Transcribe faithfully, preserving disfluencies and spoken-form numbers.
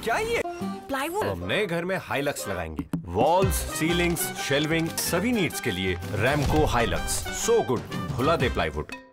क्या ये प्लाईवुड? हम नए घर में हाइलक्स लगाएंगे। वॉल्स, सीलिंग्स, शेल्विंग, सभी नीड्स के लिए रैमको हाइलक्स। सो गुड, भुला दे प्लाईवुड।